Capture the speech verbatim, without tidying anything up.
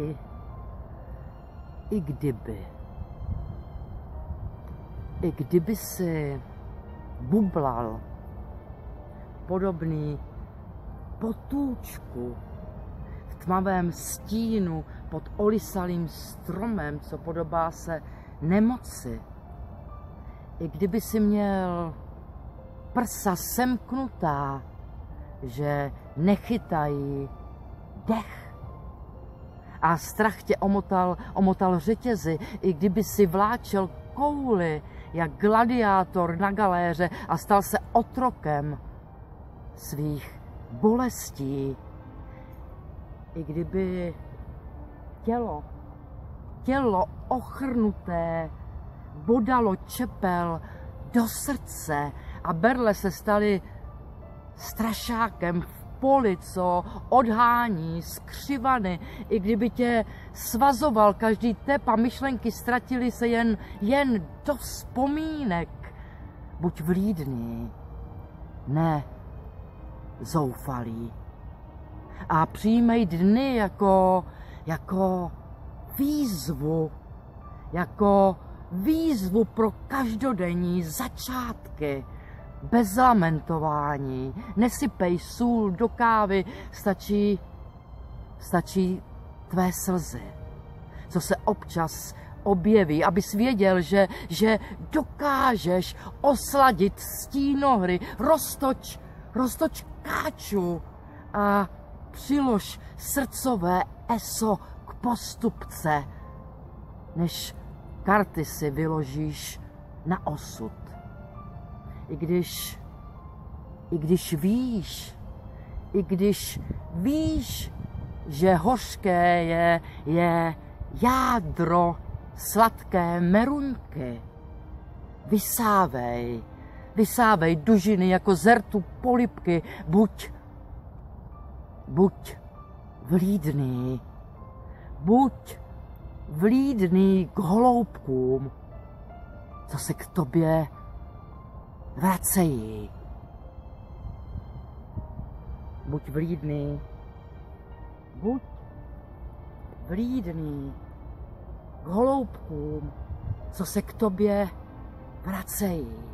i, i kdyby, i kdyby si bublal podobný potůčku v tmavém stínu pod olisalým stromem, co podobá se nemoci, i kdyby si měl prsa semknutá, že nechytají dech a strach tě omotal, omotal řetězy, i kdyby si vláčel kouli jak gladiátor na galéře a stal se otrokem svých bolestí, i kdyby tělo, tělo ochrnuté bodalo čepel do srdce a berle se staly strašákem v poli, co odhání skřivany, i kdyby tě svazoval každý tep a myšlenky ztratily se jen, jen do vzpomínek. Buď vlídný, ne zoufalý. A přijímej dny jako, jako výzvu, jako výzvu pro každodenní začátky, bez lamentování. Nesypej sůl do kávy, stačí, stačí tvé slzy, co se občas objeví, abys věděl, že, že dokážeš osladit stínohry. Roztoč, roztoč káču a přilož srdcové eso k postupce, než karty si vyložíš na osud. I když, i když víš, i když víš, že hořké je, je jádro sladké meruňky, vysávej, vysávej dužiny jako zertu polibky, buď, buď vlídný, buď vlídný k holoubkům, co se k tobě vracejí. Buď vlídný, buď vlídný k holoubkům, co se k tobě vracejí.